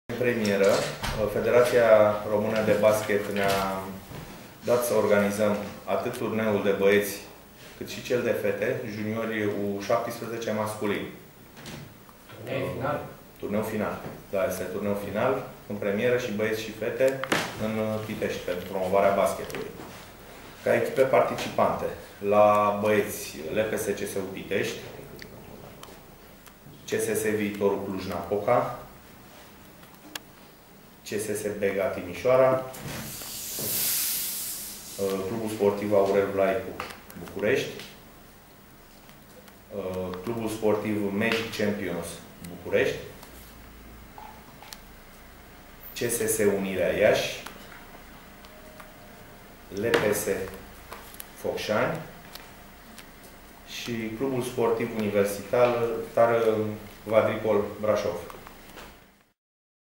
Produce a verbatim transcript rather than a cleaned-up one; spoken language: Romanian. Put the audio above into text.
În premieră, Federația Română de Basket ne-a dat să organizăm atât turneul de băieți, cât și cel de fete, juniori U șaptesprezece masculin. Turneu final? Turneu final. Da, este turneu final, în premieră și băieți și fete în Pitești, pentru promovarea basketului. Ca echipe participante, la băieți L P S C S U Pitești, C S S Viitorul Cluj-Napoca, C S S Bega Timișoara, Clubul Sportiv Aurel Vlaicu București, Clubul Sportiv Magic Champions București, C S S Unirea Iași, L P S Focșani și Clubul Sportiv Universitar Vadripol Brașov.